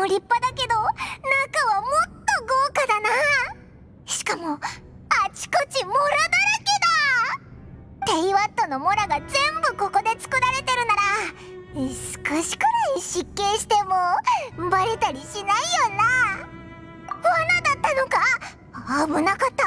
立派だけど中はもっと豪華だな。しかもあちこちモラだらけだ。テイワットのモラが全部ここで作られてるなら少しくらい失敬してもバレたりしないよな。罠だったのか。危なかった。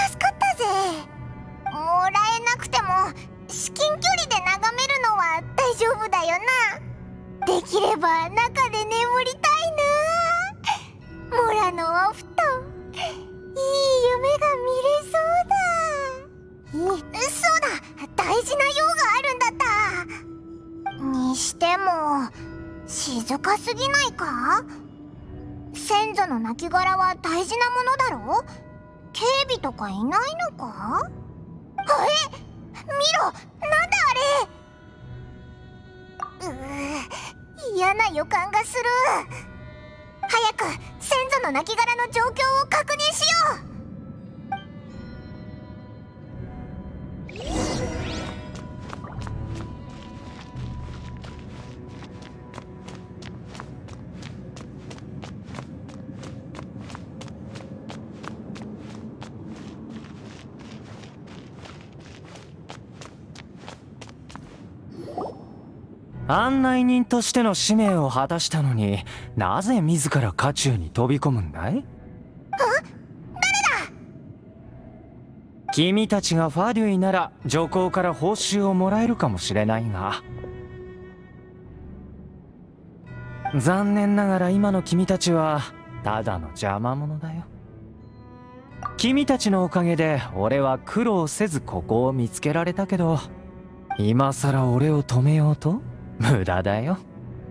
助かったぜ。もらえなくても至近距離で眺めるのは大丈夫だよな。できれば中で眠りたいな。モラのお布団、いい夢が見れそうだ。そうだ、大事な用があるんだった。にしても静かすぎないか。先祖の亡骸は大事なものだろ。警備とかいないのか。見ろ、なんだあれ。嫌な予感がする。早く先祖の亡骸の状況を確認しよう。 案内人としての使命を果たしたのになぜ自ら渦中に飛び込むんだい？ 誰だ？ 君たちがファデュイなら女皇から報酬をもらえるかもしれないが、残念ながら今の君たちはただの邪魔者だよ。君たちのおかげで俺は苦労せずここを見つけられたけど、今さら俺を止めようと無駄だよ。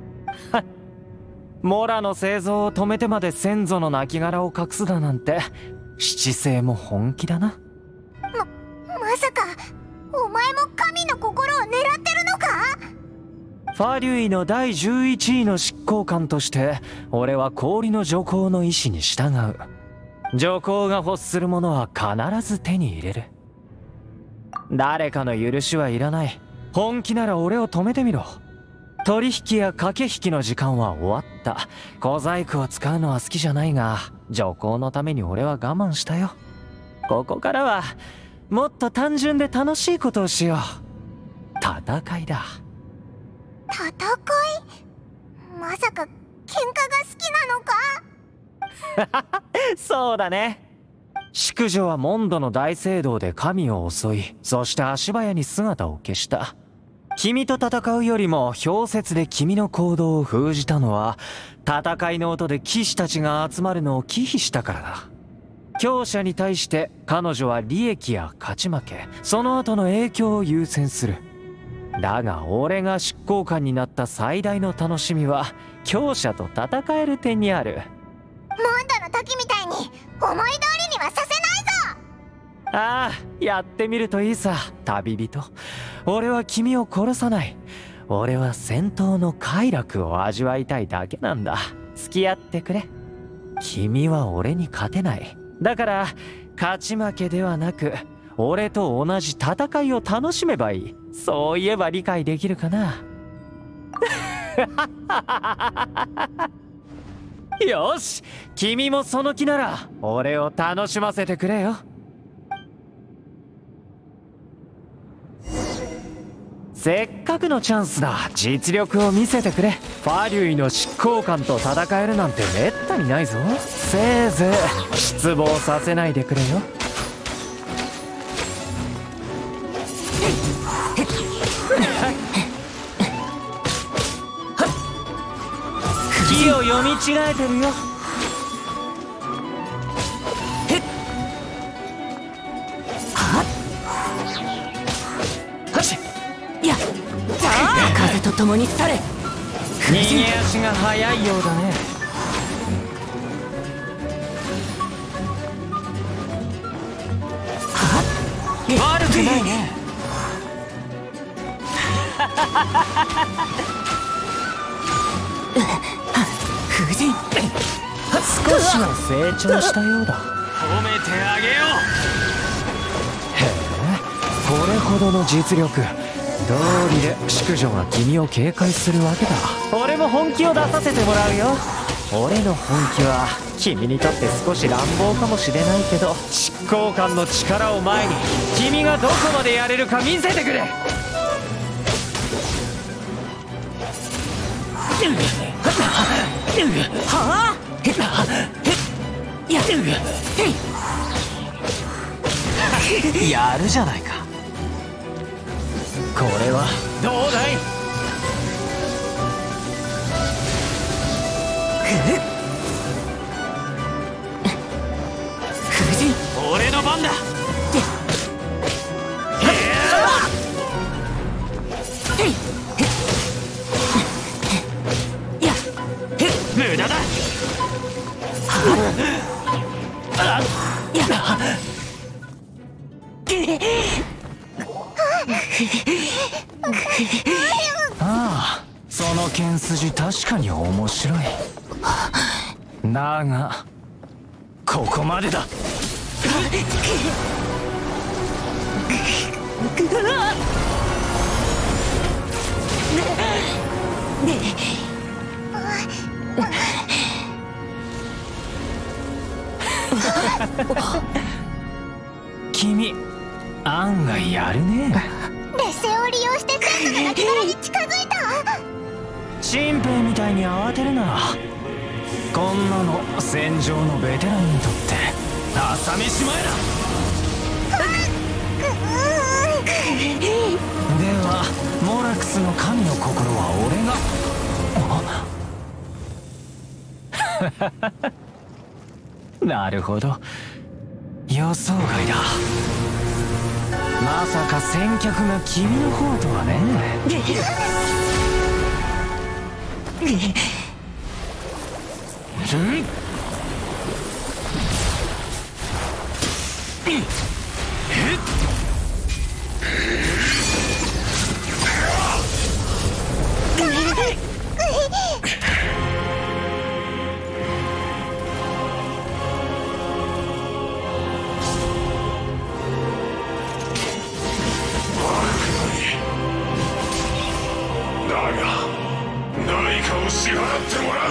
モラの製造を止めてまで先祖の亡骸を隠すだなんて七星も本気だな。 まさかお前も神の心を狙ってるのか。 ファリュイの第11位の執行官として俺は氷の女皇の意志に従う。女皇が欲するものは必ず手に入れる。誰かの許しはいらない。本気なら俺を止めてみろ。取引や駆け引きの時間は終わった。小細工を使うのは好きじゃないが、女皇のために俺は我慢したよ。ここからはもっと単純で楽しいことをしよう。戦いだ。 戦い？まさか喧嘩が好きなのか。 そうだね。淑女はモンドの大聖堂で神を襲い、そして足早に姿を消した。君と戦うよりも氷雪で君の行動を封じたのは、戦いの音で騎士たちが集まるのを忌避したからだ。強者に対して彼女は利益や勝ち負け、その後の影響を優先する。だが俺が執行官になった最大の楽しみは強者と戦える点にある。 モンドの時みたいに思い通りにはさせないぞ。 ああ、やってみるといいさ、旅人。俺は君を殺さない。俺は戦闘の快楽を味わいたいだけなんだ。付き合ってくれ。君は俺に勝てない。だから勝ち負けではなく、俺と同じ戦いを楽しめばいい。そう言えば理解できるかな。よし、君もその気なら俺を楽しませてくれよ。せっかくのチャンスだ。実力を見せてくれ。ファリュイの執行官と戦えるなんてめったにないぞ。せいぜい失望させないでくれよ。気を読み違えてるよ。 風と共に去れ。 逃げ足が速いようだね。悪くないね。 夫人、 少しは成長したようだ。 褒めてあげよへえ、これほどの実力。道理で淑女が君を警戒するわけだ。俺も本気を出させてもらうよ。 俺の本気は君にとって少し乱暴かもしれないけど、執行官の力を前に君がどこまでやれるか見せてくれ。 はあやるじゃないか。これはどうだい。 夫人、 俺の番だ。無駄だ。ああ、その剣筋確かに面白い。だがここまでだ。君案外やるね。 劣勢を利用して戦車がラキドラに近づいた。 新兵みたいに慌てるな。こんなの戦場のベテランにとって朝飯前だ。ではモラクスの神の心は俺がなるほど、予想外だ。まさか先客が君の方とはね。 支払ってもらう。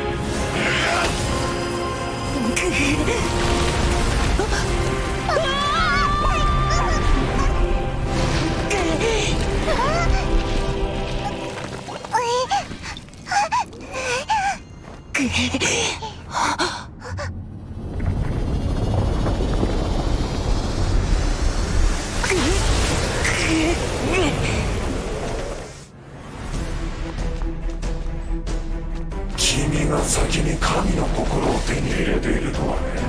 君が先に神の心を手に入れているとはね。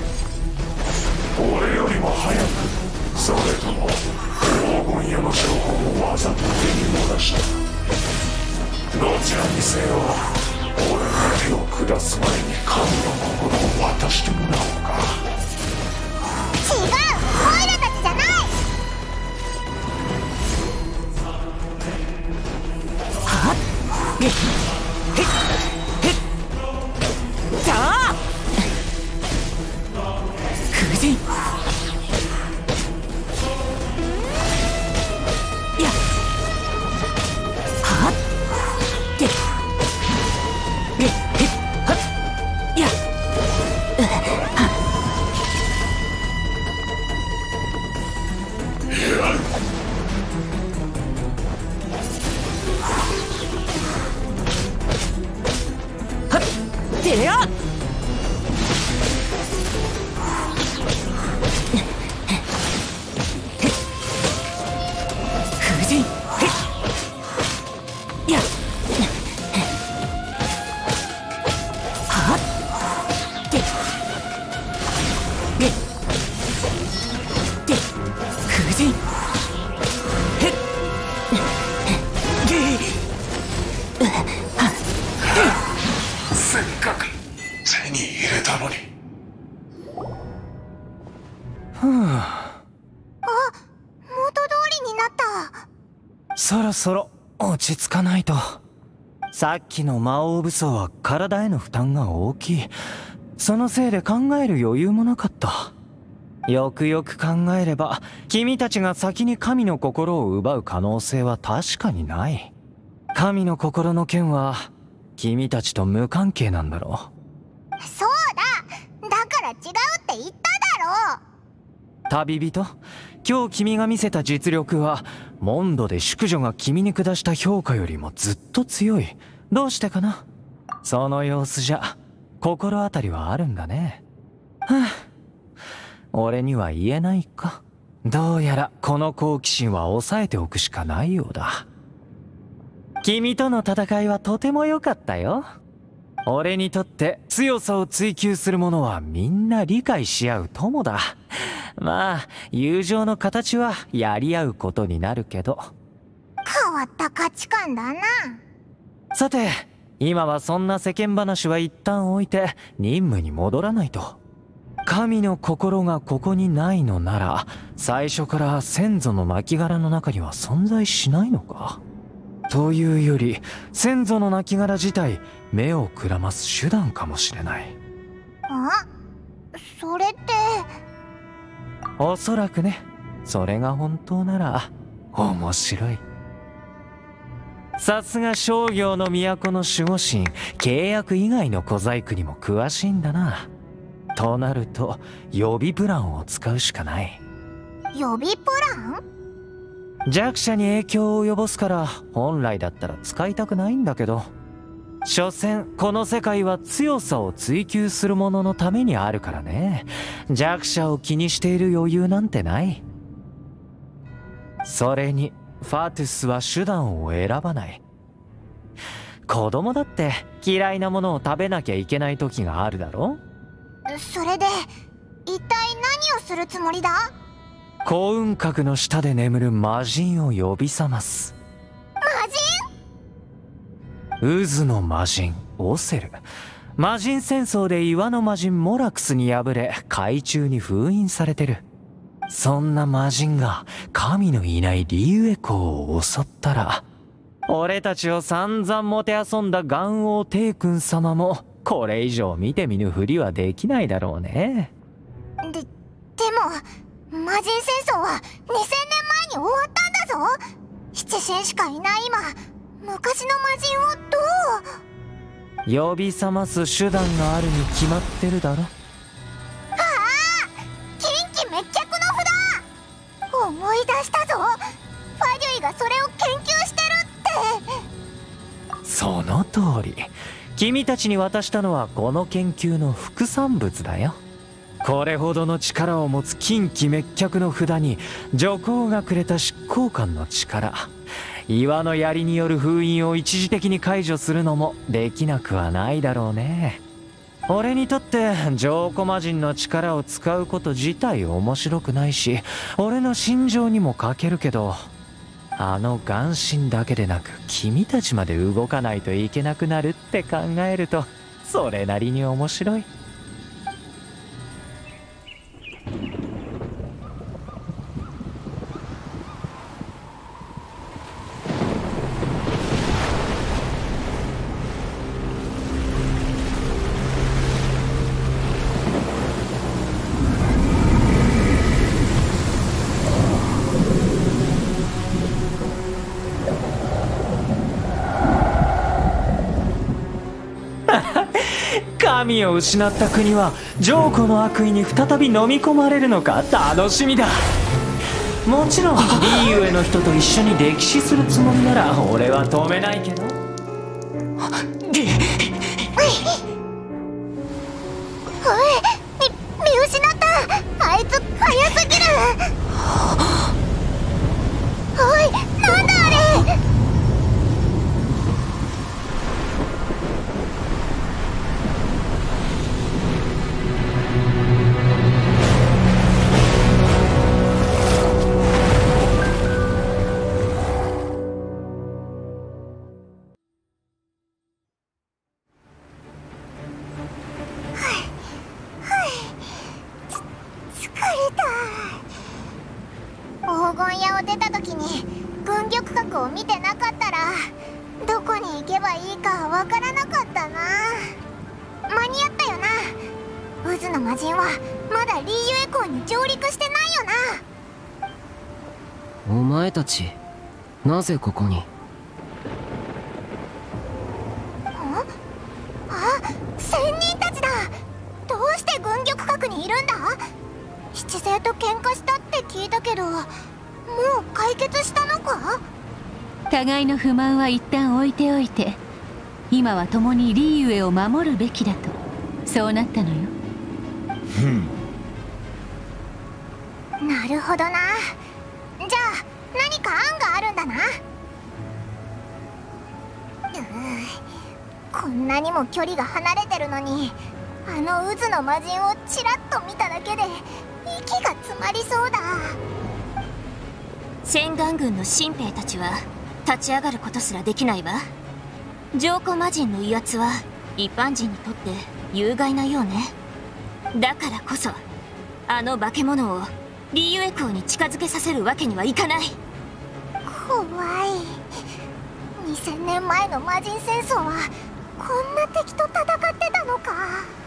俺よりも早く、それとも黄金屋の情報をわざと手に漏らした。どちらにせよ、俺が手を下す前に神の心を渡してもらおうか。 違う、オイラたちじゃない。 はっじゃあ夫人、やはっではっやてや夫人、やはっで夫人、 せっかく手に入れたのに。 あ、元通りになった。 そろそろ落ち着かないと。さっきの魔王武装は体への負担が大きい。そのせいで考える余裕もなかった。よくよく考えれば君たちが先に神の心を奪う可能性は確かにない。神の心の剣は君たちと無関係なんだろそうだ、だから違うって言っただろ。 旅人、今日君が見せた実力はモンドで淑女が君に下した評価よりもずっと強い。どうしてかな。その様子じゃ心当たりはあるんだね。はあ、俺には言えないか。どうやらこの好奇心は抑えておくしかないようだ。君との戦いはとても良かったよ。俺にとって強さを追求する者はみんな理解し合う友だ。まあ友情の形はやり合うことになるけど。 変わった価値観だな。 さて今はそんな世間話は一旦置いて任務に戻らないと。神の心がここにないのなら最初から先祖の亡骸の中には存在しないのか。というより先祖の亡骸自体目をくらます手段かもしれない。 あ、それって。 おそらくね。それが本当なら面白い。さすが商業の都の守護神、契約以外の小細工にも詳しいんだな。となると予備プランを使うしかない。 予備プラン？ 弱者に影響を及ぼすから本来だったら使いたくないんだけど、所詮この世界は強さを追求する者のためにあるからね。弱者を気にしている余裕なんてない。それにファトゥスは手段を選ばない。子供だって嫌いなものを食べなきゃいけない時があるだろ。 それで一体何をするつもりだ？ 幸運閣の下で眠る魔人を呼び覚ます。 魔人？ 渦の魔人オセル。魔人戦争で岩の魔人モラクスに敗れ海中に封印されてる。そんな魔人が神のいないリーウェ港を襲ったら、俺たちを散々もてあそんだ元王帝君様もこれ以上見て見ぬふりはできないだろうね。 でも魔人戦争は2000年前に終わったんだぞ。七神しかいない今、昔の魔人をどう？ 呼び覚ます手段があるに決まってるだろ。 近畿滅却の札！思い出したぞ。ファリュイがそれを研究してるって。 その通り。君たちに渡したのはこの研究の副産物だよ。これほどの力を持つ近畿滅却の札に女皇がくれた執行官の力、岩の槍による封印を一時的に解除するのもできなくはないだろうね。俺にとって浄古魔人の力を使うこと自体面白くないし、俺の心情にも欠けるけど、あの眼神だけでなく君たちまで動かないといけなくなるって考えるとそれなりに面白い。神を失った国は浄古の悪意に再び飲み込まれるのか楽しみだ。もちろんリーウェの人と一緒に歴史するつもりなら俺は止めないけど。 見失った。あいつ早すぎる。おい、なんだあれ。黄金屋を出た時に軍玉閣を見てなかったらどこに行けばいいかわからなかったな。間に合ったよな。渦の魔人はまだリーユエ港に上陸してないよな。 お前たちなぜここに？ ん？ にいるんだ？七星と喧嘩したって聞いたけど、もう解決したのか？ 互いの不満は一旦置いておいて、今は共にリーユエを守るべきだと、そうなったのよ。 なるほどな。じゃあ何か案があるんだな。こんなにも距離が離れてるのに、あの渦の魔人をちらっと見ただけで息が詰まりそうだ。 千眼軍の新兵たちは立ち上がることすらできないわ。浄古魔人の威圧は一般人にとって有害なようね。だからこそあの化け物をリーユエ港に近づけさせるわけにはいかない。 怖い。2000年前の魔人戦争はこんな敵と戦ってたのか。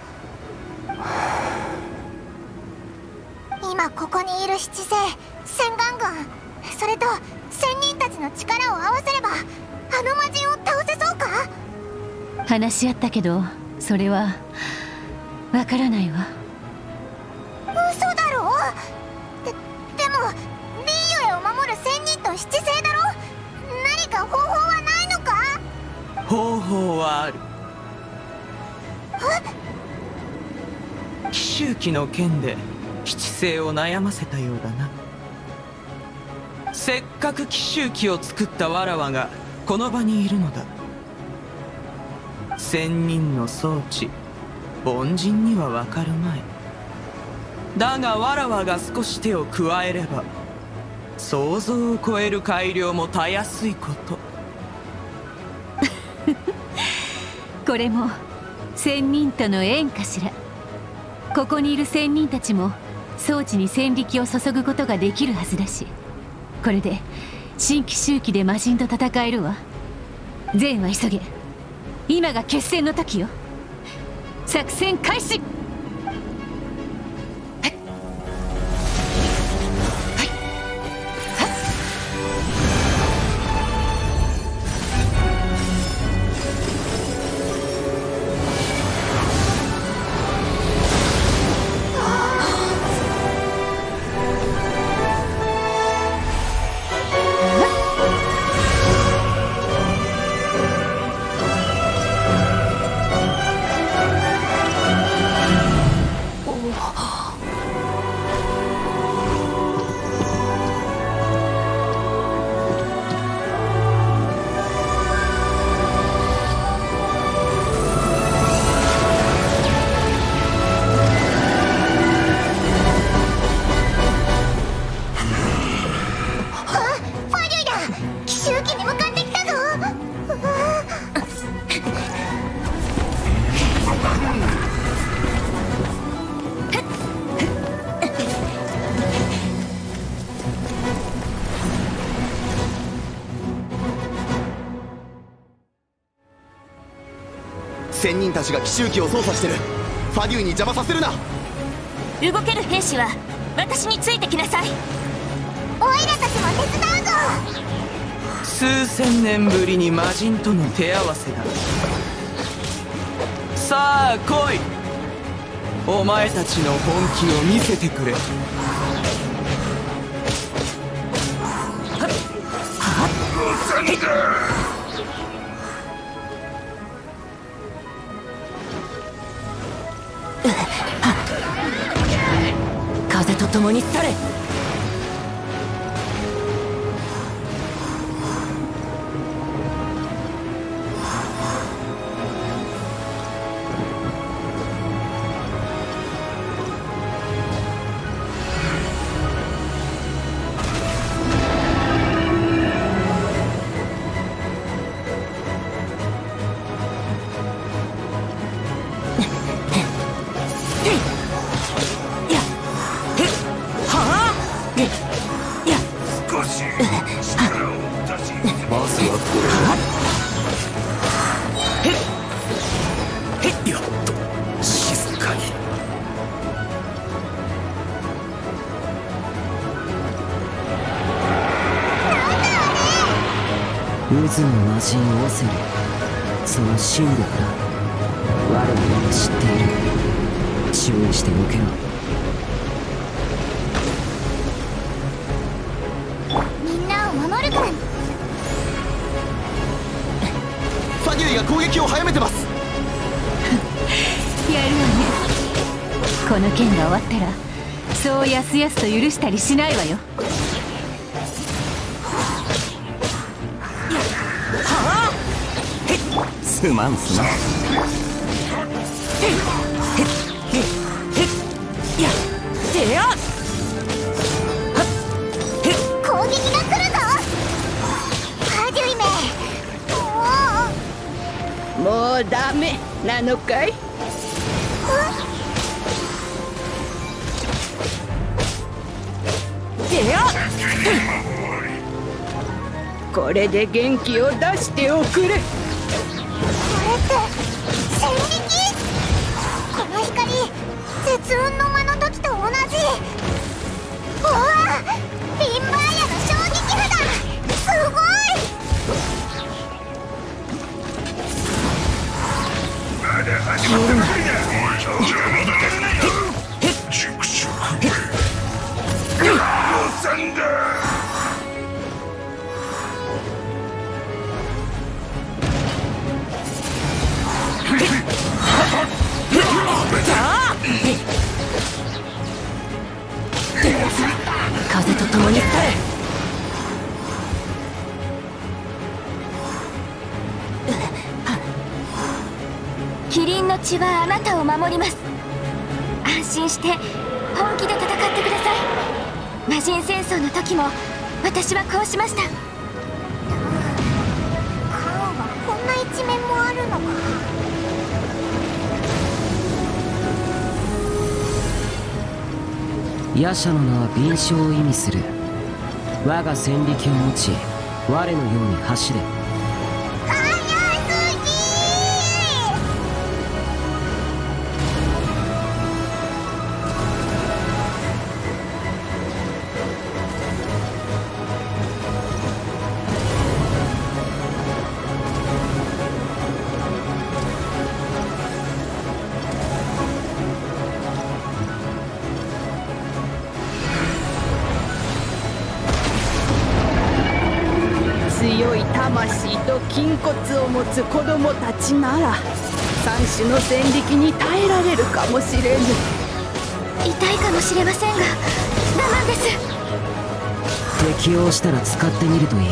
今ここにいる七星、千眼軍、それと仙人たちの力を合わせればあの魔人を倒せそうか？ 話し合ったけど、それはわからないわ。 嘘だろ？でもリーユエを守る仙人と七星だろ？何か方法はないのか？ 方法はある。奇襲記の件で七星を悩ませたようだな。せっかく奇襲記を作ったわらわがこの場にいるのだ。仙人の装置、凡人にはわかるまい。だがわらわが少し手を加えれば、想像を超える改良もたやすいこと。 これも仙人との縁かしら。ここにいる仙人たちも装置に戦力を注ぐことができるはずだし、これで新奇襲記で魔人と戦えるわ。善は急げ。今が決戦の時よ。作戦開始。 仙人たちが奇襲機を操作してる。ファデューに邪魔させるな。 動ける兵士は私についてきなさい。 オイラたちも手伝うぞ。 数千年ぶりに魔人との手合わせだ。さあ来い。お前たちの本気を見せてくれ。 風と共に去れ。 渦の魔人オセリ、その真力だ。我々は知っている。注意しておけろ。 攻撃を早めてます。 やるわね。この剣が終わったらそうやすやすと許したりしないわよ。 すまんすまん。 攻撃が来るぞ。ファデュイメ、 もうダメなのかい。これで元気を出しておくれ。 これって戦力。この光、絶運の間の時と同じ。うわ、リンバーヤの衝撃波だ。すごい。 風と共に去れ。 キリンの血はあなたを守ります。安心して本気で戦ってください。魔人戦争の時も私はこうしました。 カーンはこんな一面もあるのか。 夜叉の名は敏捷を意味する。我が戦力を持ち我のように走れ。 強い魂と筋骨を持つ子供たちなら三種の戦力に耐えられるかもしれぬ。 痛いかもしれませんが我慢です。 適応したら使ってみるといい。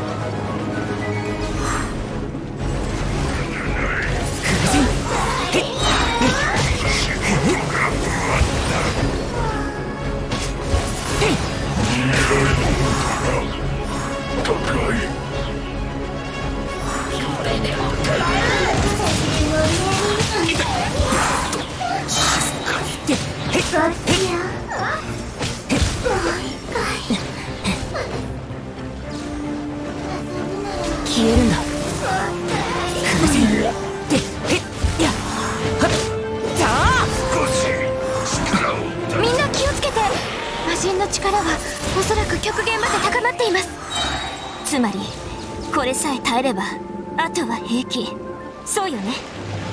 消えるんだ。 みんな気をつけて。魔人の力はおそらく極限まで高まっています。つまりこれさえ耐えればあとは平気。そうよね。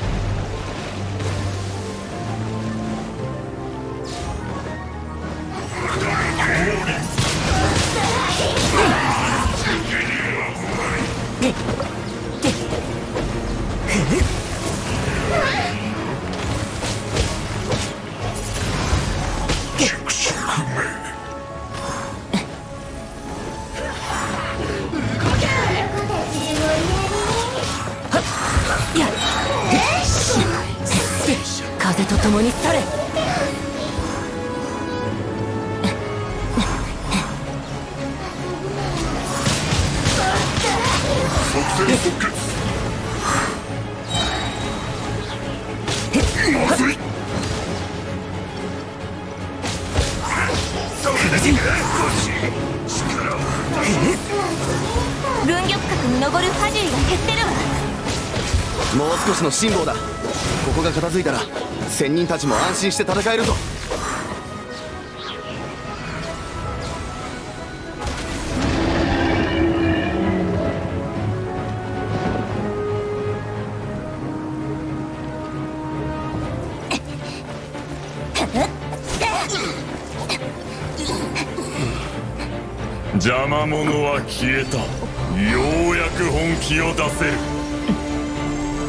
風と共に去れ。 分玉角に登るファジュイが減ってるわ。 もう少しの辛抱だ。ここが片付いたら仙人たちも安心して戦えるぞ。 邪魔者は消えた。ようやく本気を出せる。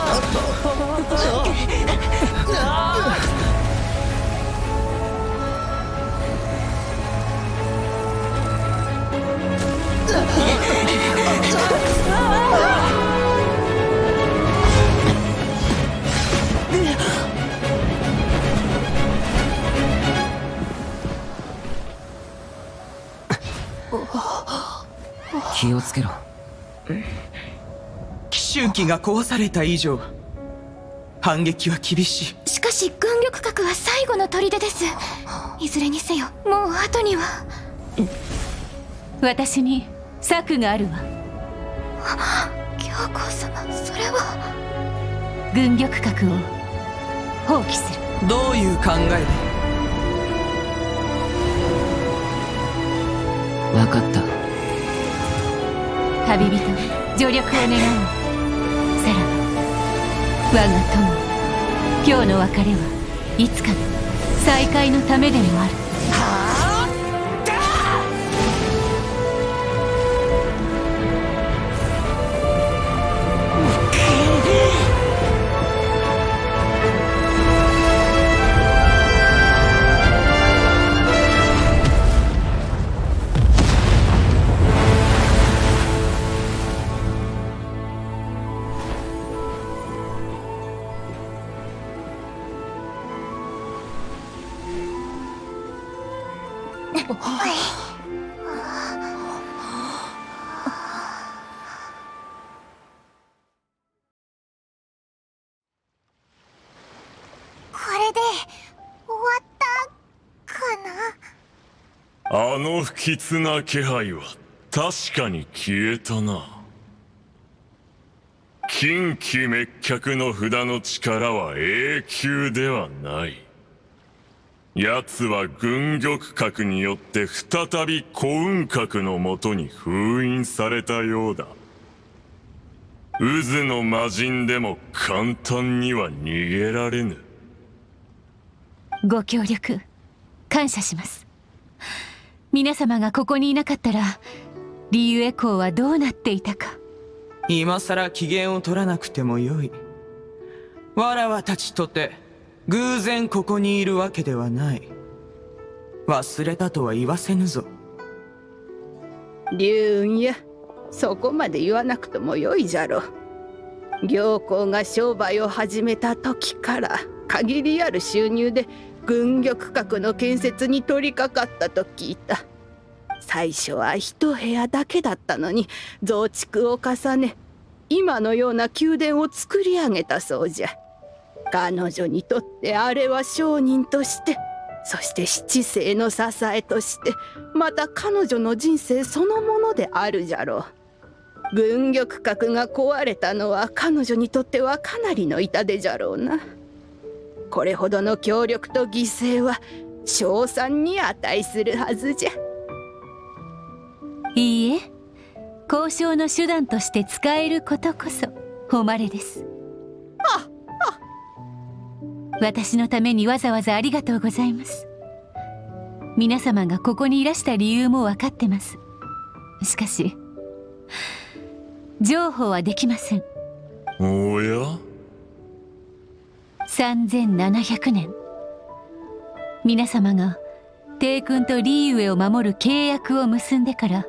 気をつけろ。 奇襲機が壊された以上反撃は厳しい。 しかし軍玉閣は最後の砦です。いずれにせよもう後には。 私に策があるわ。 教皇様、それは。 軍玉閣を放棄する。 どういう考えで？分かった。 旅人、助力を願おう。さらば、我が友、今日の別れはいつかの再会のためでもある。 これで終わったかな。 あの不吉な気配は確かに消えたな。近畿滅却の札の力は永久ではない。奴は軍玉閣によって再び古雲閣のもとに封印されたようだ。渦の魔人でも簡単には逃げられぬ。 ご協力感謝します。皆様がここにいなかったらリユエ公はどうなっていたか。 今さら機嫌を取らなくてもよい。わらわたちとて偶然ここにいるわけではない。忘れたとは言わせぬぞ。 龍雲や、そこまで言わなくともよいじゃろ。行幸が商売を始めた時から限りある収入で軍玉閣の建設に取り掛かったと聞いた。最初は一部屋だけだったのに増築を重ね、今のような宮殿を作り上げたそうじゃ。彼女にとってあれは商人として、そして七世の支えとして、また彼女の人生そのものであるじゃろう。軍玉閣が壊れたのは彼女にとってはかなりの痛手じゃろうな。これほどの協力と犠牲は称賛に値するはずじゃ。 いいえ、交渉の手段として使えることこそ誉れです。私のためにわざわざありがとうございます。皆様がここにいらした理由も分かってます。しかし譲歩はできません。 おや 3700年、皆様が帝君とリーウェを守る契約を結んでから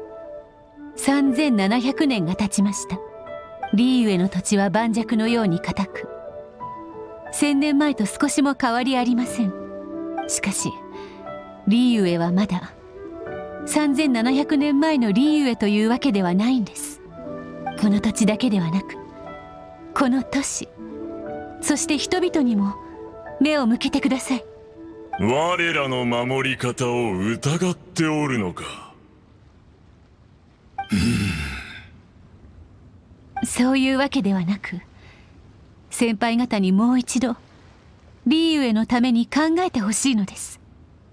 3700年が経ちました。リーウェの土地は盤石のように固く、1000年前と少しも変わりありません。しかしリーウェはまだ3700年前のリーウェというわけではないんです。この土地だけではなく、この都市、そして人々にも目を向けてください。 我らの守り方を疑っておるのか。 そういうわけではなく、先輩方にもう一度リーウェのために考えてほしいのです。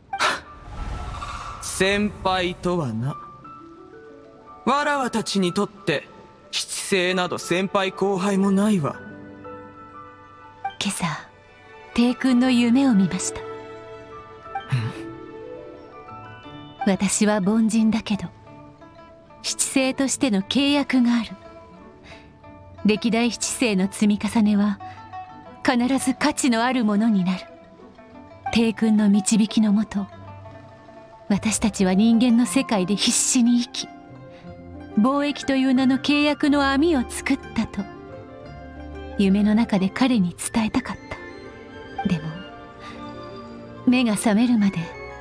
先輩とはな。わらわたちにとって七世など先輩後輩もないわ。 今朝帝君の夢を見ました。私は凡人だけど七世としての契約がある。 歴代七世の積み重ねは必ず価値のあるものになる。帝君の導きのもと、私たちは人間の世界で必死に生き、貿易という名の契約の網を作ったと夢の中で彼に伝えたかった。でも目が覚めるまで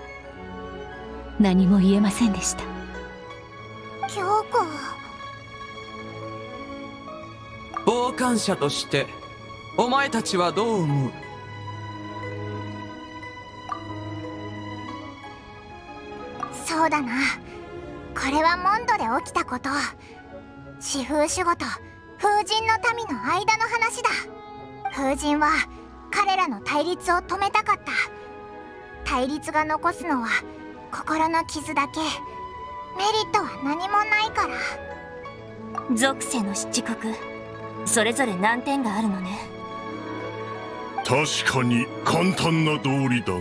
何も言えませんでした。 京子、 傍観者としてお前たちはどう思う？ そうだな。これはモンドで起きたこと。四風守護と風神の民の間の話だ。風神は彼らの対立を止めたかった。対立が残すのは心の傷だけ。メリットは何もないから。 属性の七国、それぞれ難点があるのね。 確かに簡単な道理だが、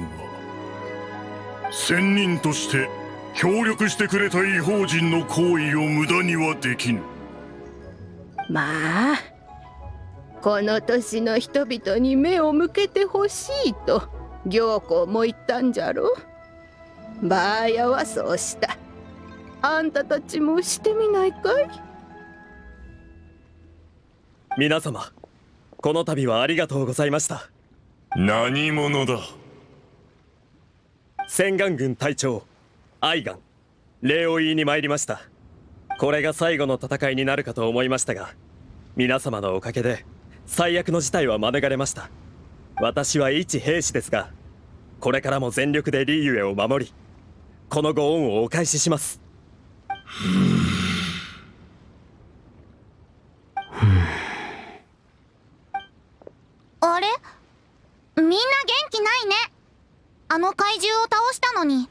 仙人として協力してくれた異邦人の行為を無駄にはできぬ。 まあこの年の人々に目を向けてほしいと行幸も言ったんじゃろ。バーヤはそうした。あんたたちもしてみないかい？ 皆様、この度はありがとうございました。 何者だ？ 千眼軍隊長アイガン、礼を言いに参りました。これが最後の戦いになるかと思いましたが、皆様のおかげで最悪の事態は免れました。私は一兵士ですが、これからも全力でリーユエを守り、このご恩をお返しします。 あれ？みんな元気ないね。あの怪獣を倒したのに。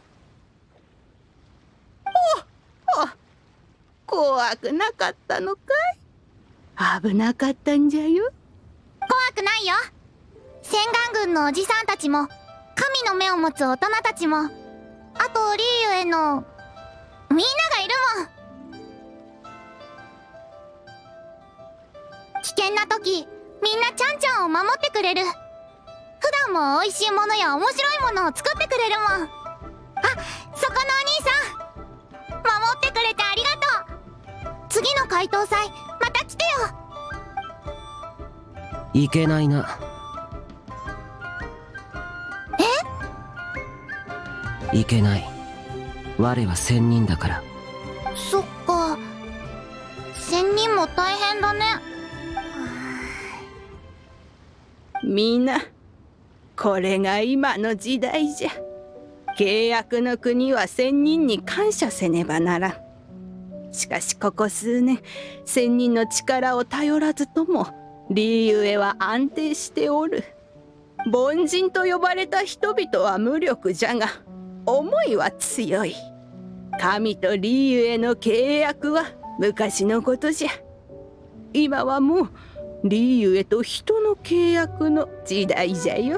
怖くなかったのかい？危なかったんじゃよ。 怖くないよ。千眼軍のおじさんたちも、神の目を持つ大人たちも、あとリーユエのみんながいるもん。危険な時みんなちゃんちゃんを守ってくれる。普段も美味しいものや面白いものを作ってくれるもん。あ、そこのお兄さん、守ってくれてありがとう。次の解答祭また来てよ。 いけないな。いけない。我は仙人だから。 そっか、仙人も大変だね。 みんな、これが今の時代じゃ。契約の国は仙人に感謝せねばならん。しかしここ数年、仙人の力を頼らずともリーユエは安定しておる。凡人と呼ばれた人々は無力じゃが、思いは強い。神とリーユエの契約は昔のことじゃ。今はもうリーユエと人の契約の時代じゃよ。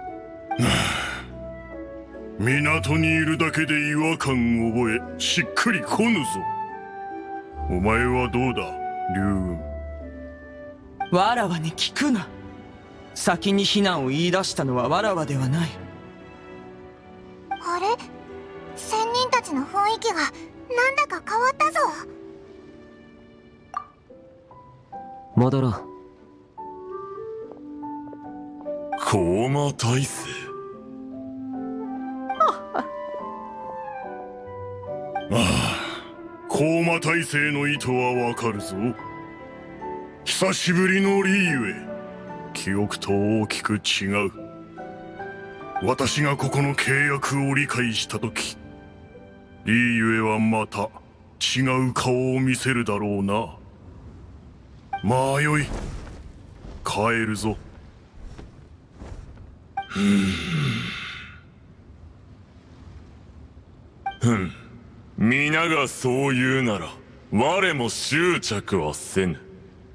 港にいるだけで違和感を覚え、しっくりこぬぞ。お前はどうだ、龍雲。 わらわに聞くな。先に非難を言い出したのはわらわではない。 あれ、仙人たちの雰囲気がなんだか変わったぞ。 戻ろう。 高魔大勢。ああ、高魔大勢の意図はわかるぞ。久しぶりのリーユエ、記憶と大きく違う。私がここの契約を理解したとき、リーユエはまた違う顔を見せるだろうな。まあよい、帰るぞ。皆がそう言うなら我も執着はせぬ。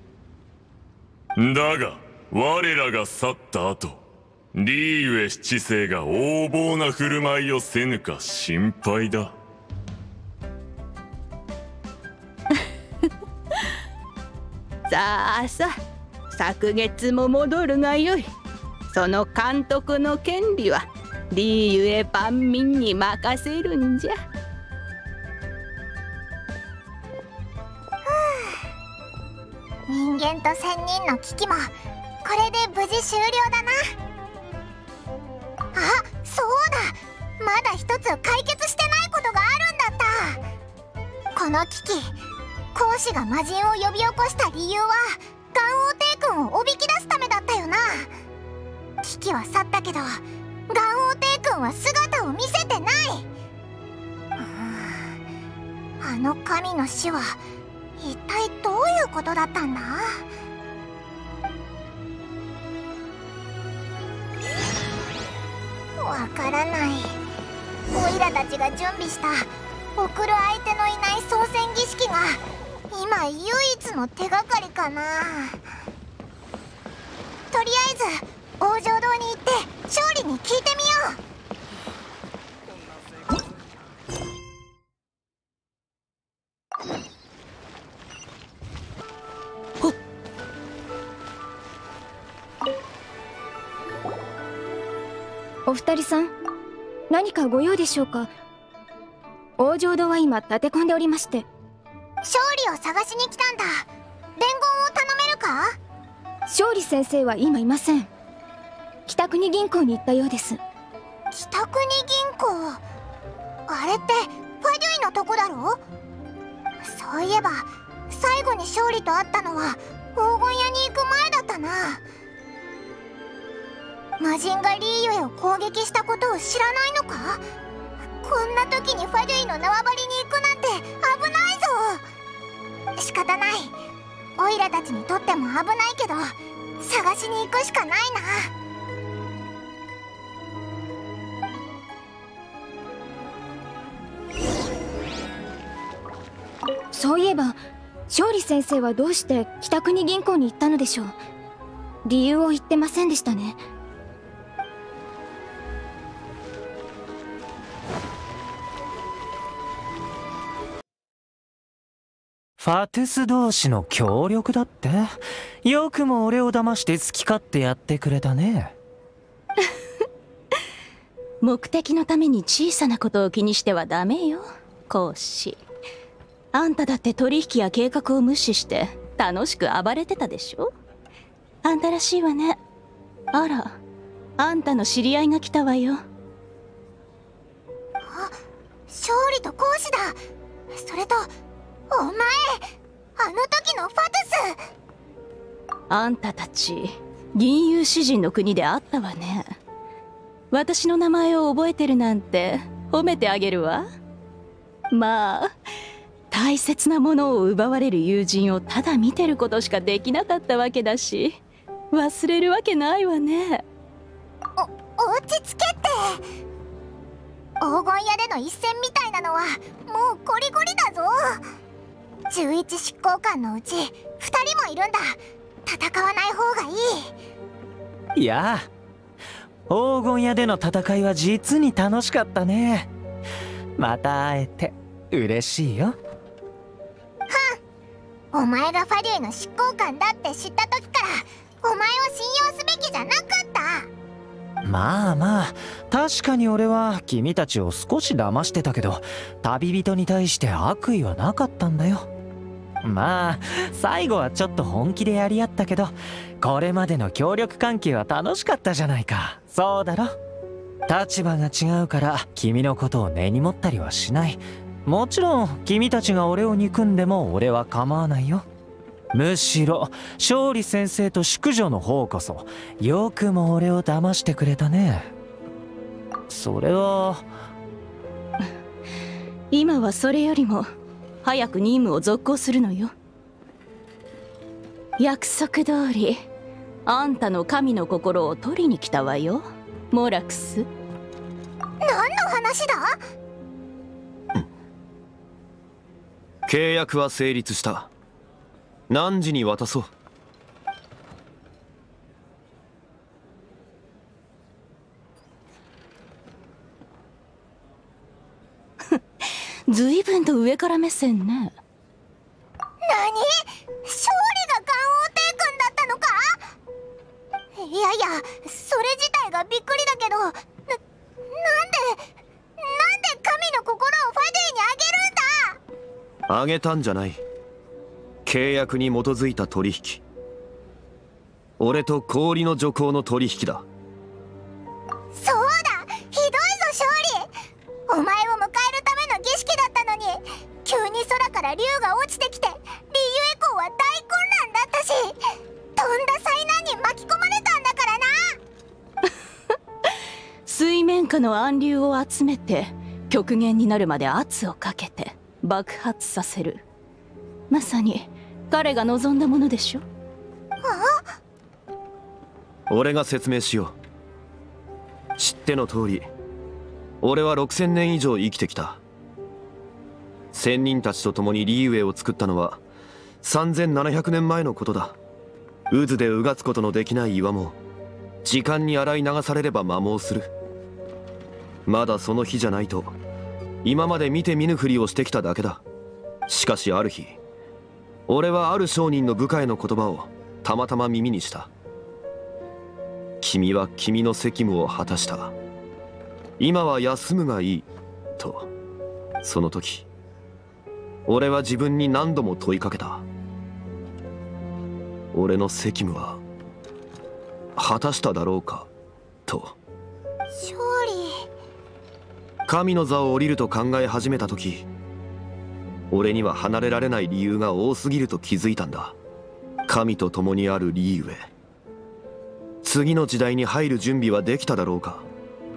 だが我らが去った後、リーユエ七世が横暴な振る舞いをせぬか心配だ。 さあさあ、昨月も戻るがよい。その監督の権利はリーユエ万民に任せるんじゃ。 人間と仙人の危機もこれで無事終了だな。あ、そうだ、まだ一つ解決してないことがあるんだった。この危機、孔子が魔人を呼び起こした理由は元王帝君をおびき出すためだったよな。危機は去ったけど元王帝君は姿を見せてない。あの神の死は一体どういうことだったんだ。わからない。オイラたちが準備した送る相手のいない操船儀式が今唯一の手がかりかな。とりあえず王城堂に行って勝利に聞いてみよう。 お二人さん、何かご用でしょうか。王城堂は今立て込んでおりまして。 勝利を探しに来たんだ。伝言を頼めるか。 勝利先生は今いません。北国銀行に行ったようです。 北国銀行、あれってファデュイのとこだろ。そういえば最後に勝利と会ったのは黄金屋に行く前だったな。魔人がリーユエを攻撃したことを知らないのか。こんな時にファデュイの縄張りに行くなんて危ないぞ。仕方ない。オイラたちにとっても危ないけど探しに行くしかないな。 そういえば勝利先生はどうして北国銀行に行ったのでしょう。理由を言ってませんでしたね。 ファトゥス同士の協力だって。よくも俺を騙して好き勝手やってくれたね。 目的のために小さなことを気にしてはダメよ、孔子。あんただって取引や計画を無視して楽しく暴れてたでしょ。あんたらしいわね。あら、あんたの知り合いが来たわよ。 あ、勝利と孔子だ。それとお前、あの時のファトゥス。 あんたたち銀融詩人の国で会ったわね。私の名前を覚えてるなんて褒めてあげるわ。まあ大切なものを奪われる友人をただ見てることしかできなかったわけだし、忘れるわけないわね。 落ち着けって。黄金屋での一戦みたいなのはもうゴリゴリだぞ。11執行官のうち2人もいるんだ。戦わない方がいい。 いや、黄金屋での戦いは実に楽しかったね。また会えて嬉しいよ。 お前がファデュイの執行官だって知った時からお前を信用すべきじゃなかった。 まあまあ、確かに俺は君たちを少し騙してたけど、旅人に対して悪意はなかったんだよ。まあ最後はちょっと本気でやり合ったけど、これまでの協力関係は楽しかったじゃないか。そうだろ。立場が違うから君のことを根に持ったりはしない。もちろん君たちが俺を憎んでも俺は構わないよ。むしろ勝利先生と淑女の方こそよくも俺を騙してくれたね。それは今はそれよりも早く任務を続行するのよ。約束通りあんたの神の心を取りに来たわよ、モラクス。 何の話だ。 契約は成立した。何時に渡そう。 随分と上から目線ね。 何？勝利が元いやいや、それ自体がびっくりだけど、なんで神の心をファディにあげるんだ。 あげたんじゃない。契約に基づいた取引。俺と氷の女皇の取引だ。 そうだ、ひどいぞ勝利。お前を迎えるための儀式だったのに、急に空から竜が落ちてきて、リーユエコーは大混乱だったし、とんだ災難に巻き込まれたんだからな。 水面下の暗流を集めて極限になるまで圧をかけて爆発させる。まさに彼が望んだものでしょ。 俺が説明しよう。知っての通り、俺は6000年以上生きてきた。仙人たちと共にリーウェイを作ったのは3700年前のことだ。渦でうがつことのできない岩も時間に洗い流されれば摩耗する。まだその日じゃないと今まで見て見ぬふりをしてきただけだ。しかしある日、俺はある商人の部下への言葉をたまたま耳にした。君は君の責務を果たした。今は休むがいいと。その時俺は自分に何度も問いかけた。俺の責務は果たしただろうかと。 勝利。 神の座を降りると考え始めた時、俺には離れられない理由が多すぎると気づいたんだ。神と共にあるリーウェイ、次の時代に入る準備はできただろうか。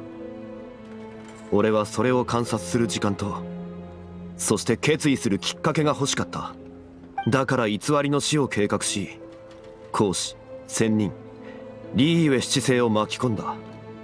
俺はそれを観察する時間と、そして決意するきっかけが欲しかった。だから偽りの死を計画し、孔子、仙人、リーウェ七世を巻き込んだ。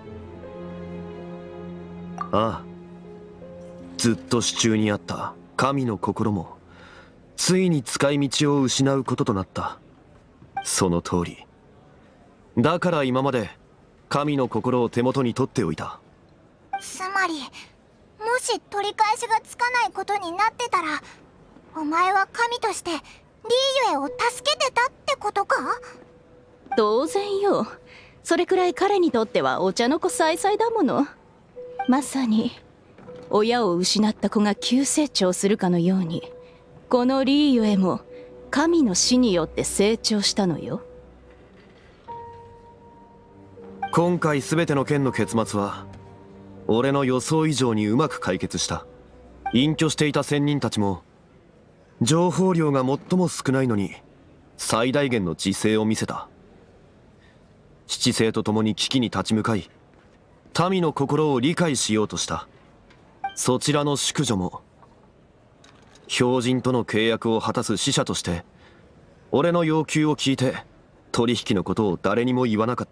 ああ、ずっと手中にあった神の心もついに使い道を失うこととなった。その通りだから今まで神の心を手元に取っておいた。 つまり、もし取り返しがつかないことになってたら、お前は神としてリーユエを助けてたってことか？ 当然よ。それくらい彼にとってはお茶の子さいさいだもの。まさに親を失った子が急成長するかのように、このリーユエも神の死によって成長したのよ。 今回全ての件の結末は俺の予想以上にうまく解決した。隠居していた仙人たちも情報量が最も少ないのに最大限の自制を見せた。七星と共に危機に立ち向かい、民の心を理解しようとした。そちらの淑女も標人との契約を果たす使者として俺の要求を聞いて取引のことを誰にも言わなかった。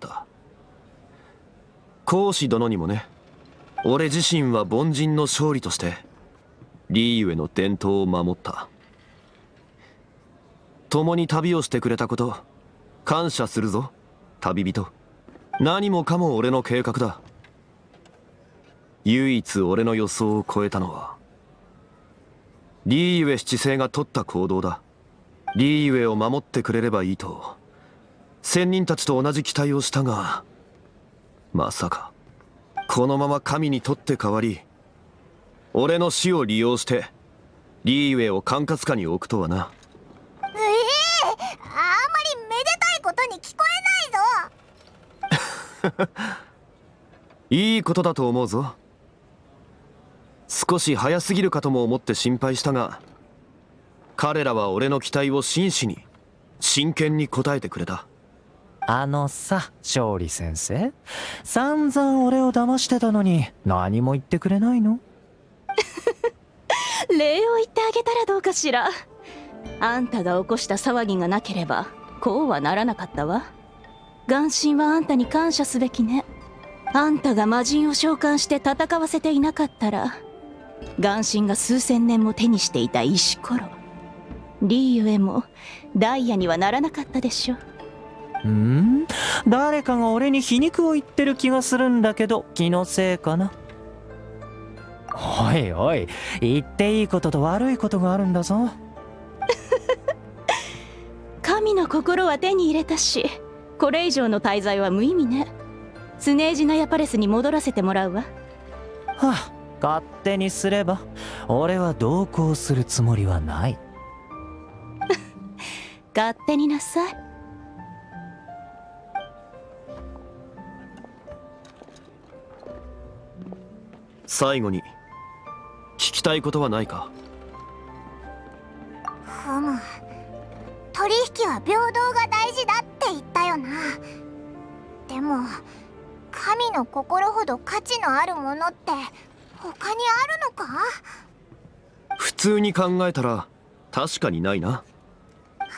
孔子殿にもね。俺自身は凡人の勝利としてリーユエの伝統を守った。共に旅をしてくれたこと感謝するぞ旅人。何もかも俺の計画だ。唯一俺の予想を超えたのはリーユエ七世が取った行動だ。リーユエを守ってくれればいいと仙人たちと同じ期待をしたが、まさかこのまま神に取って代わり俺の死を利用してリーウェイを管轄下に置くとはな。 あんまりめでたいことに聞こえないぞ。 いいことだと思うぞ。少し早すぎるかとも思って心配したが、彼らは俺の期待を真摯に真剣に応えてくれた。 さ、勝利先生、散々俺を騙してたのに何も言ってくれないの？ 礼を言ってあげたらどうかしら。あんたが起こした騒ぎがなければこうはならなかったわ。眼神はあんたに感謝すべきね。あんたが魔人を召喚して戦わせていなかったら、眼神が数千年も手にしていた石ころ、リーユエもダイヤにはならなかったでしょ。 誰かが俺に皮肉を言ってる気がするんだけど、気のせいかな。おいおい、言っていいことと悪いことがあるんだぞ。 神の心は手に入れたし、 これ以上の滞在は無意味ね。スネージナヤパレスに戻らせてもらうわ。 はあ、勝手にすれば。俺は同行するつもりはない。 勝手になさい。 最後に聞きたいことはないか？ ふむ、取引は平等が大事だって言ったよな。でも神の心ほど価値のあるものって他にあるのか？ 普通に考えたら確かにないな。 は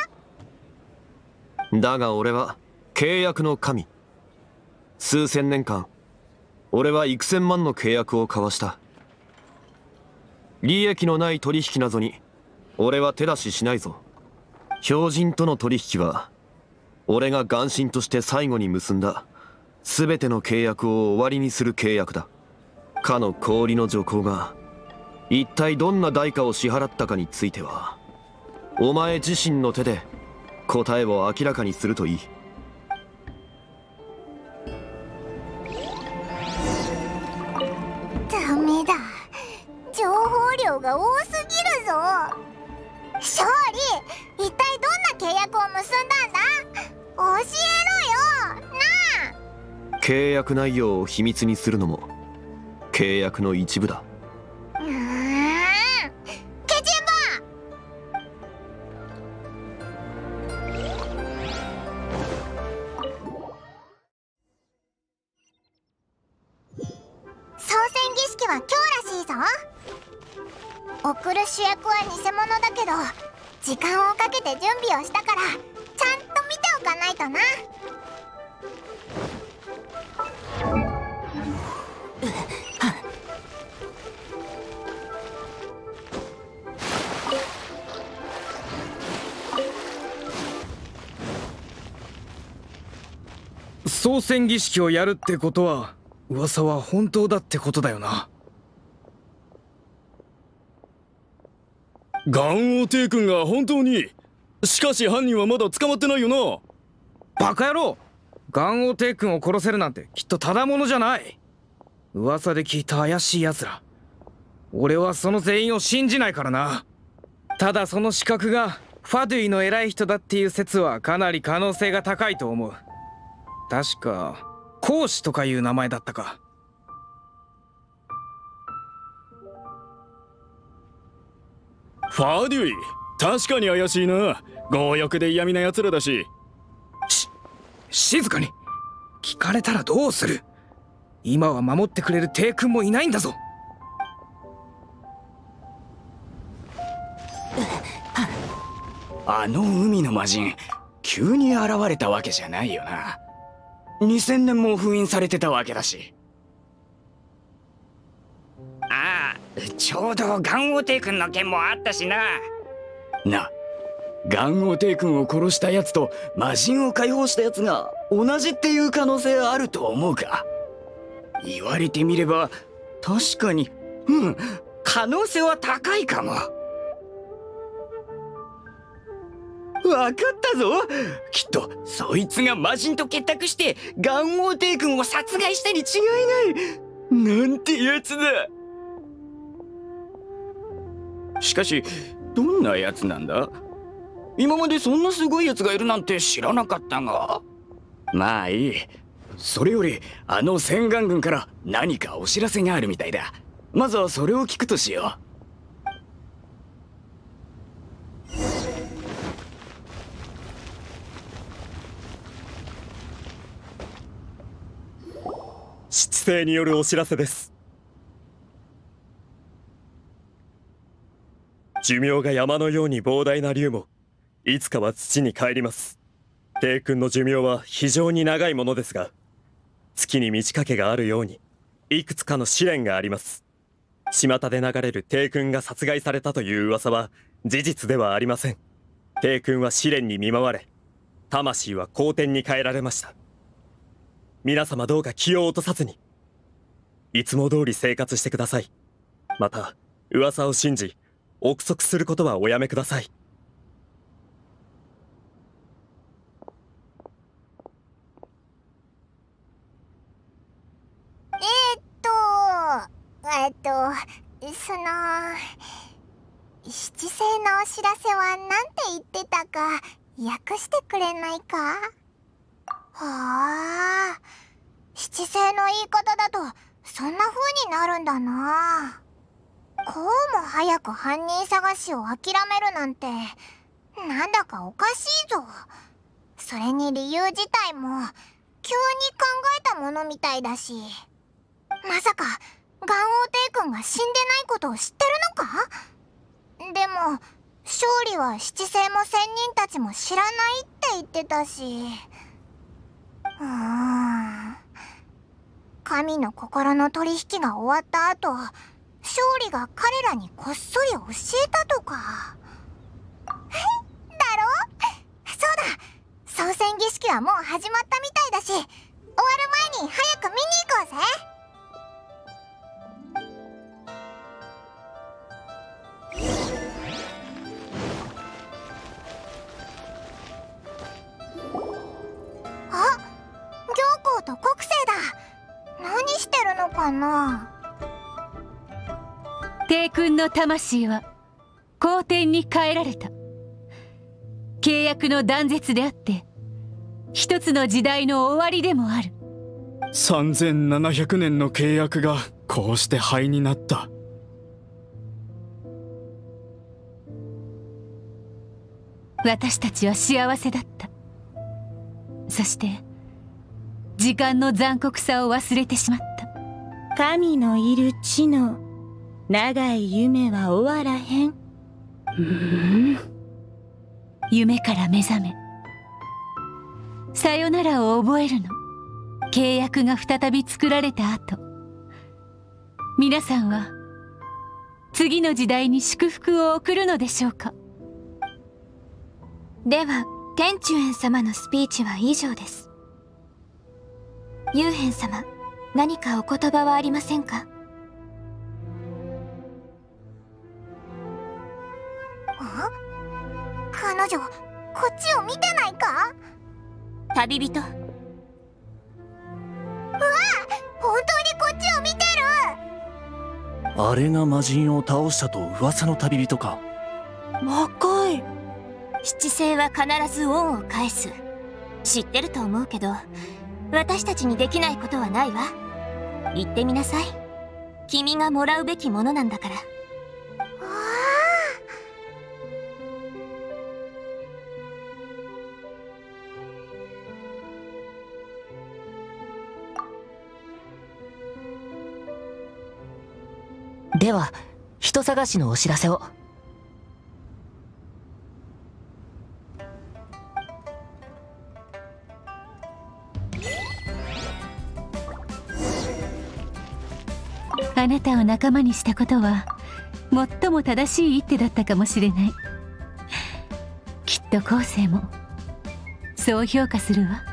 あ？だが俺は契約の神。数千年間俺は幾千万の契約を交わした。利益のない取引などに俺は手出ししないぞ。標人との取引は俺が元神として最後に結んだ全ての契約を終わりにする契約だ。かの氷の女皇が一体どんな代価を支払ったかについてはお前自身の手で答えを明らかにするといい。 ダメだ、情報量が多すぎるぞ。勝利、一体どんな契約を結んだんだ？教えろよなあ。 契約内容を秘密にするのも契約の一部だ。 ケチン操船儀式は今日らしいぞ。送る主役は偽物だけど時間をかけて準備をしたからちゃんと見ておかないとな。 操船儀式をやるってことは噂は本当だってことだよな。 元王帝君が本当に？しかし犯人はまだ捕まってないよな。 バカ野郎、元王帝君を殺せるなんてきっとただものじゃない。噂で聞いた怪しい奴ら、俺はその全員を信じないからな。ただその資格がファドゥイの偉い人だっていう説はかなり可能性が高いと思う。確か講師とかいう名前だったか。 ファデュイ、確かに怪しいな。強欲で嫌味な奴らだし。 静かに。聞かれたらどうする？今は守ってくれる帝君もいないんだぞ。 あの海の魔人、急に現れたわけじゃないよな。2000年も封印されてたわけだし。 ああ、ちょうど元王帝君の件もあったしな。 元王帝君を殺したやつと魔人を解放したやつが同じっていう可能性あると思うか？言われてみれば確かに、 可能性は高いかも。 分かったぞ。きっとそいつが魔人と結託して元王帝君を殺害したに違いない。なんてやつだ。しかしどんなやつなんだ？今までそんなすごいやつがいるなんて知らなかったが。まあいい。それよりあの洗顔軍から何かお知らせがあるみたいだ。まずはそれを聞くとしよう。 七星によるお知らせです。寿命が山のように膨大な竜もいつかは土に帰ります。帝君の寿命は非常に長いものですが、月に満ち欠けがあるようにいくつかの試練があります。巷で流れる帝君が殺害されたという噂は事実ではありません。帝君は試練に見舞われ、魂は皇天に変えられました。皆様どうか気を落とさずにいつも通り生活してください。また噂を信じ憶測することはおやめください。 七星のお知らせはなんて言ってたか訳してくれないか？はあ、七星の言い方だとそんな風になるんだな。こうも早く犯人探しを諦めるなんてなんだかおかしいぞ。それに理由自体も急に考えたものみたいだし、まさかガンオーテイ君が死んでないことを知ってるのか？でも勝利は七星も仙人たちも知らないって言ってたし、神の心の取引が終わった後、勝利が彼らにこっそり教えたとかだろ？そうだ、総選儀式はもう始まったみたいだし、終わる前に早く見に行こうぜ。あ、行幸と国生だ。何してるのかな？ 帝君の魂は皇天に変えられた。契約の断絶であって一つの時代の終わりでもある。 3700年の契約がこうして灰になった。 私たちは幸せだった。そして時間の残酷さを忘れてしまった。 神のいる地の長い夢は終わらへん。 夢から目覚め、さよならを覚えるの。契約が再び作られた後、皆さんは次の時代に祝福を送るのでしょうか？ では天中園様のスピーチは以上です。幽玄様、何かお言葉はありませんか？ 彼女、こっちを見てないか？ 旅人。うわ、 本当にこっちを見てる。 あれが魔人を倒したと噂の旅人か。 若い。 七星は必ず恩を返す。知ってると思うけど、私たちにできないことはないわ。言ってみなさい。君がもらうべきものなんだから。 では人探しのお知らせを。 あなたを仲間にしたことは最も正しい一手だったかもしれない。きっと後世もそう評価するわ。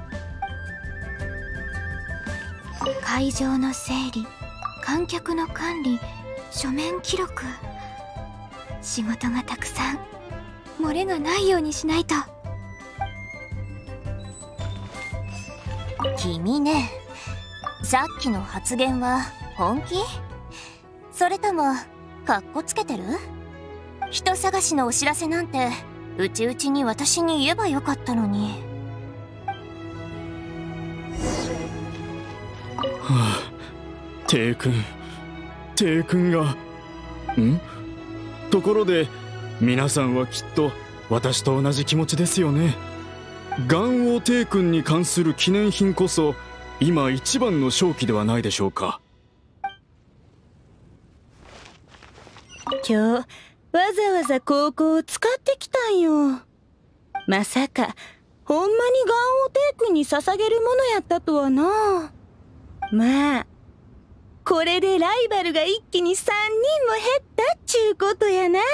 会場の整理、観客の管理、書面記録、仕事がたくさん。漏れがないようにしないと。 君ね、さっきの発言は本気？それともカッコつけてる？人探しのお知らせなんて内々に私に言えばよかったのに。 はあ、帝君が。ところで皆さんはきっと私と同じ気持ちですよね。元王帝君に関する記念品こそ今一番の勝機ではないでしょうか。 今日わざわざ高校を使ってきたんよ。まさかほんまに元王帝君に捧げるものやったとはな。まあこれでライバルが一気に3人も減ったっちゅうことやな。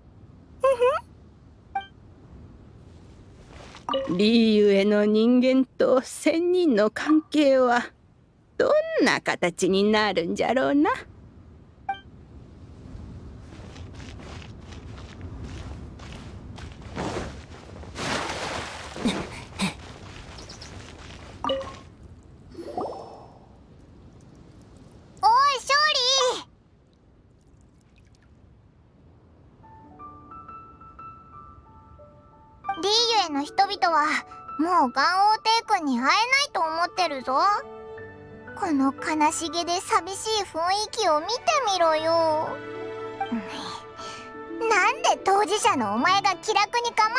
リーユへの人間と仙人の関係はどんな形になるんじゃろうな。 おい勝利、 人々はもうガン王帝君に会えないと思ってるぞ。この悲しげで寂しい雰囲気を見てみろよ。なんで当事者のお前が気楽に構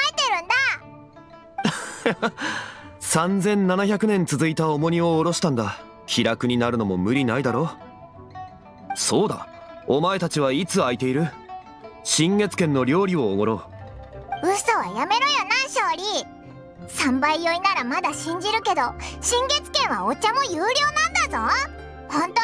えてるんだ。 3700年続いた重荷を下ろしたんだ。気楽になるのも無理ないだろ。そうだ、お前たちはいつ空いている？新月軒の料理をおごろう。嘘はやめろよな勝利。3倍酔いならまだ信じるけど、新月軒はお茶も有料なんだぞ。本当に払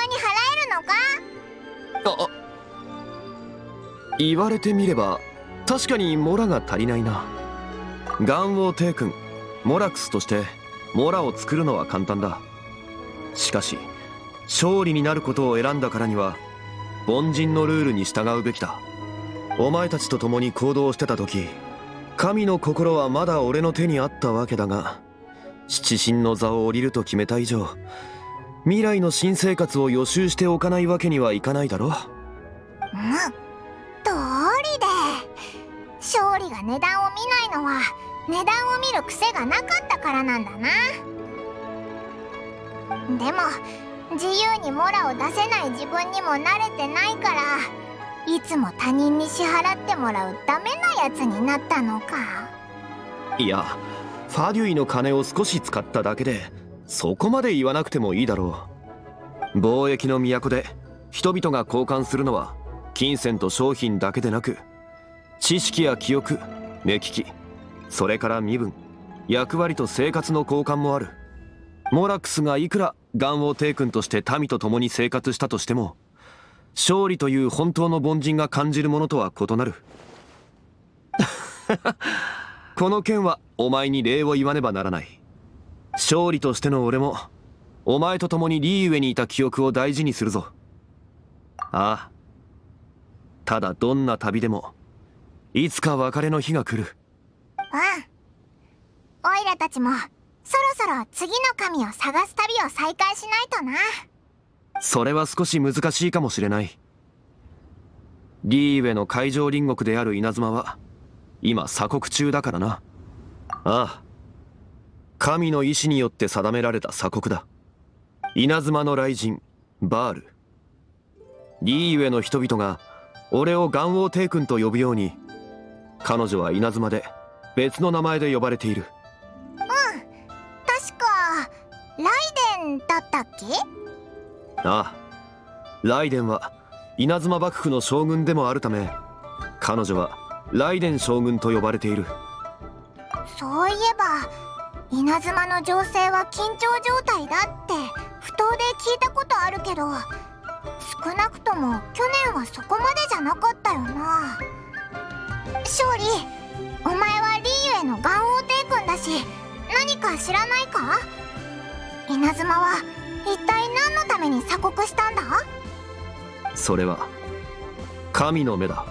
えるのか？ 言われてみれば確かにモラが足りないな。ガン王帝君モラクスとしてモラを作るのは簡単だ。しかし勝利になることを選んだからには凡人のルールに従うべきだ。お前たちと共に行動してた時、神の心はまだ俺の手にあったわけだが、七神の座を降りると決めた以上、未来の新生活を予習しておかないわけにはいかないだろ。 道理で。勝利が値段を見ないのは値段を見る癖がなかったからなんだな。でも自由にモラを出せない自分にも慣れてないから、いつも他人に支払ってもらうダメなやつになったのか。 いや、ファデュイの金を少し使っただけでそこまで言わなくてもいいだろう。貿易の都で人々が交換するのは金銭と商品だけでなく、知識や記憶、目利き、それから身分、役割と生活の交換もある。モラックスがいくらガン王帝君として民と共に生活したとしても、勝利という本当の凡人が感じるものとは異なる。この件はお前に礼を言わねばならない。勝利としての俺もお前と共にリーウェにいた記憶を大事にするぞ。ああ、ただどんな旅でもいつか別れの日が来る。 オイラたちもそろそろ次の神を探す旅を再開しないとな。 それは少し難しいかもしれない。リーウェの海上隣国である稲妻は今鎖国中だからな。ああ、神の意志によって定められた鎖国だ。稲妻の雷神バール。リーウェの人々が俺をガン王帝君と呼ぶように、彼女は稲妻で別の名前で呼ばれている。 確かライデンだったっけ？ ああ、ライデンは稲妻幕府の将軍でもあるため、彼女はライデン将軍と呼ばれている。 そういえば稲妻の情勢は緊張状態だって不当で聞いたことあるけど、少なくとも去年はそこまでじゃなかったよな。勝利、お前はリーウェのガン王帝君だし何か知らないか？稲妻は一体何のために鎖国したんだ？ それは神の目だ。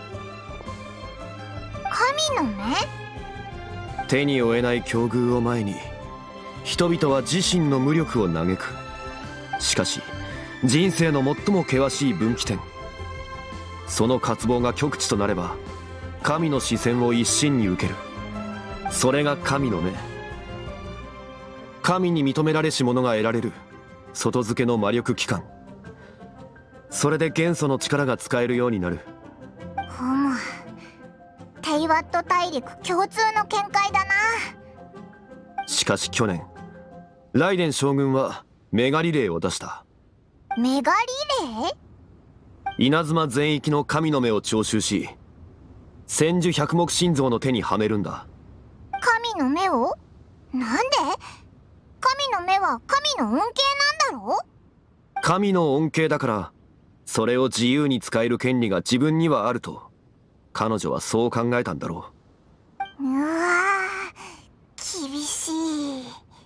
神の目？ 手に負えない境遇を前に人々は自身の無力を嘆く。しかし人生の最も険しい分岐点、その渇望が極致となれば神の視線を一身に受ける。それが神の目。神に認められし者が得られる外付けの魔力機関。それで元素の力が使えるようになる。 ふむ、テイワット大陸共通の見解だな。 しかし去年ライデン将軍はメガリレーを出した。 メガリレー？ 稲妻全域の神の目を徴収し、千手百目心臓の手にはめるんだ。 神の目を？なんで？神の目は神の恩恵なんだろ？ 神の恩恵だから、それを自由に使える権利が自分にはあると彼女はそう考えたんだろう。 うわー、厳しい。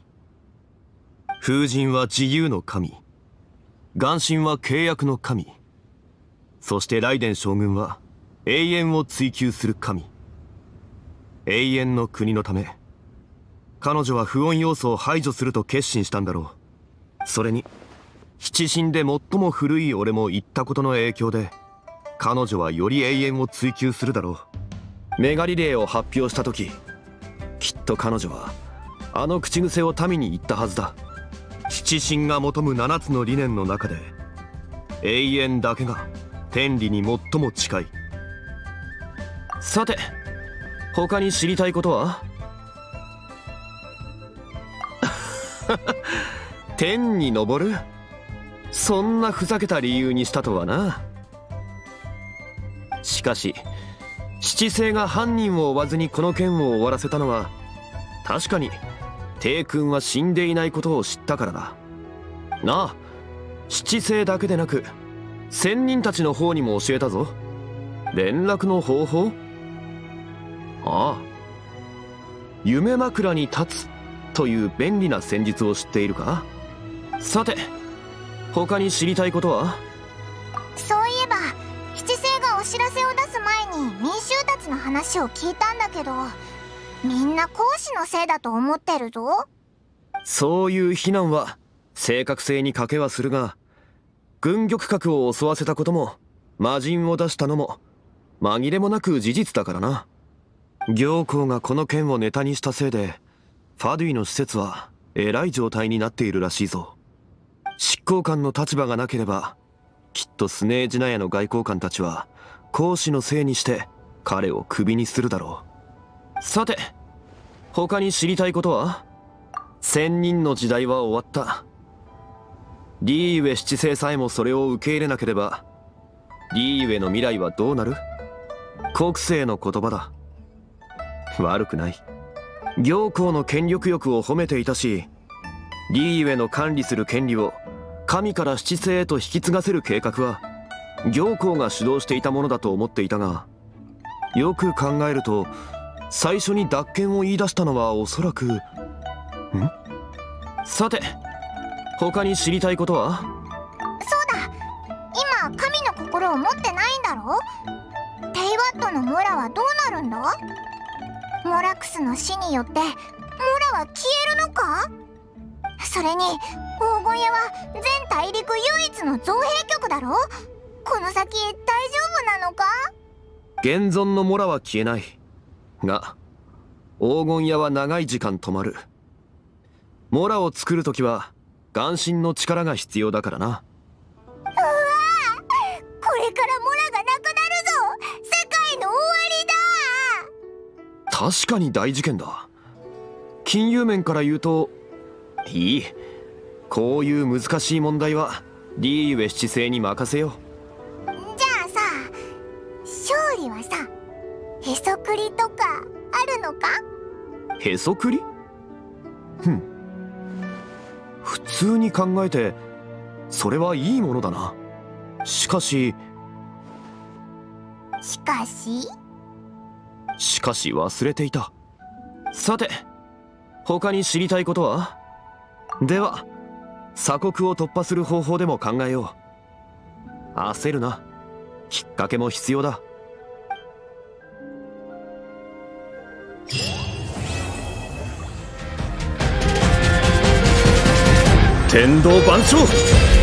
風神は自由の神、元神は契約の神、そしてライデン将軍は永遠を追求する神。永遠の国のため彼女は不穏要素を排除すると決心したんだろう。それに七神で最も古い俺も言ったことの影響で彼女はより永遠を追求するだろう。メガリレーを発表した時、 きっと彼女はあの口癖を民に言ったはずだ。七神が求む7つの理念の中で永遠だけが天理に最も近い。さて他に知りたいことは？天に昇る？そんなふざけた理由にしたとはな。しかし七星が犯人を追わずにこの件を終わらせたのは確かに帝君は死んでいないことを知ったからだなあ。七星だけでなく仙人たちの方にも教えたぞ、連絡の方法。ああ、夢枕に立つという便利な戦術を知っているか？さて他に知りたいことは？ そういえば七星がお知らせを出す前に民衆たちの話を聞いたんだけど、みんな孔子のせいだと思ってるぞ。 そういう非難は正確性に欠けはするが、軍玉閣を襲わせたことも魔人を出したのも紛れもなく事実だからな。行幸がこの件をネタにしたせいでファドゥイの施設はえらい状態になっているらしいぞ。執行官の立場がなければきっとスネージナヤの外交官たちは孔子のせいにして彼をクビにするだろう。さて他に知りたいことは？仙人の時代は終わった。リーウェ七世さえもそれを受け入れなければリーウェの未来はどうなる？国政の言葉だ。悪くない。行幸の権力欲を褒めていたし、リーウェの管理する権利を神から七世へと引き継がせる計画は行幸が主導していたものだと思っていたが、よく考えると最初に脱権を言い出したのはおそらくさて他に知りたいことは？ そうだ、今神の心を持ってないんだろ？テイワットのモラはどうなるんだ？モラクスの死によってモラは消えるのか？それに黄金屋は全大陸唯一の造幣局だろ？この先大丈夫なのか？ 現存のモラは消えないが、黄金屋は長い時間止まる。モラを作るときは眼神の力が必要だからな。 うわー、これからモラがなくなるぞ。世界の終わりだ。 確かに大事件だ。金融面から言うといい。こういう難しい問題はリーウェ七世に任せよう。 じゃあさ、勝利はさ、へそくりとかあるのか？ へそくり？普通に考えてそれはいいものだな。しかし忘れていた。さて他に知りたいことは？では鎖国を突破する方法でも考えよう。焦るな、きっかけも必要だ。 天道万象。